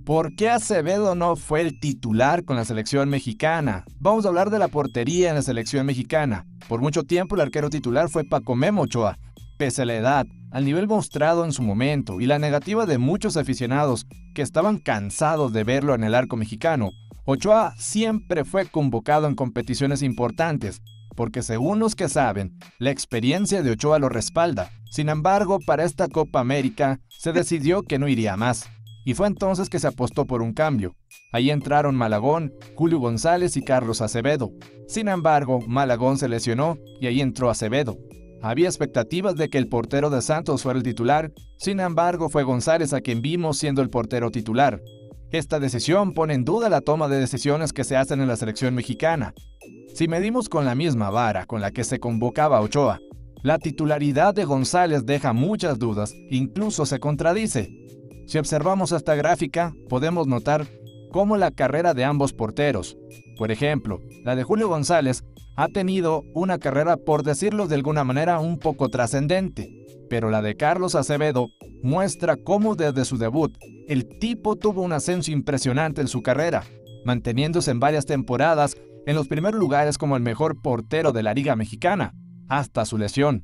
¿Por qué Acevedo no fue el titular con la selección mexicana? Vamos a hablar de la portería en la selección mexicana. Por mucho tiempo el arquero titular fue Paco Memo Ochoa. Pese a la edad, al nivel mostrado en su momento y la negativa de muchos aficionados que estaban cansados de verlo en el arco mexicano, Ochoa siempre fue convocado en competiciones importantes, porque según los que saben, la experiencia de Ochoa lo respalda. Sin embargo, para esta Copa América se decidió que no iría más. Y fue entonces que se apostó por un cambio. Ahí entraron Malagón, Julio González y Carlos Acevedo. Sin embargo, Malagón se lesionó y ahí entró Acevedo. Había expectativas de que el portero de Santos fuera el titular, sin embargo fue González a quien vimos siendo el portero titular. Esta decisión pone en duda la toma de decisiones que se hacen en la selección mexicana. Si medimos con la misma vara con la que se convocaba a Ochoa, la titularidad de González deja muchas dudas, incluso se contradice. Si observamos esta gráfica, podemos notar cómo la carrera de ambos porteros, por ejemplo, la de Julio González, ha tenido una carrera, por decirlo de alguna manera, un poco trascendente, pero la de Carlos Acevedo muestra cómo desde su debut, el tipo tuvo un ascenso impresionante en su carrera, manteniéndose en varias temporadas en los primeros lugares como el mejor portero de la Liga Mexicana, hasta su lesión.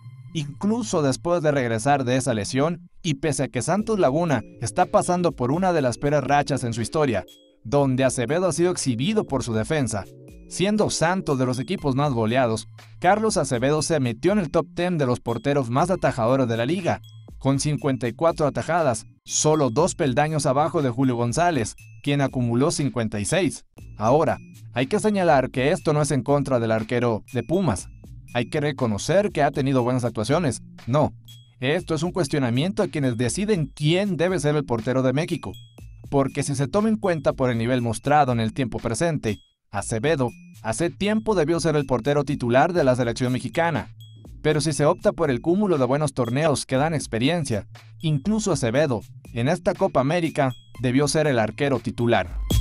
Incluso después de regresar de esa lesión, y pese a que Santos Laguna está pasando por una de las peores rachas en su historia, donde Acevedo ha sido exhibido por su defensa, siendo Santos de los equipos más goleados, Carlos Acevedo se metió en el top 10 de los porteros más atajadores de la liga, con 54 atajadas, solo 2 peldaños abajo de Julio González, quien acumuló 56. Ahora, hay que señalar que esto no es en contra del arquero de Pumas. Hay que reconocer que ha tenido buenas actuaciones. No, esto es un cuestionamiento a quienes deciden quién debe ser el portero de México. Porque si se toma en cuenta por el nivel mostrado en el tiempo presente, Acevedo hace tiempo debió ser el portero titular de la selección mexicana. Pero si se opta por el cúmulo de buenos torneos que dan experiencia, incluso Acevedo, en esta Copa América, debió ser el arquero titular.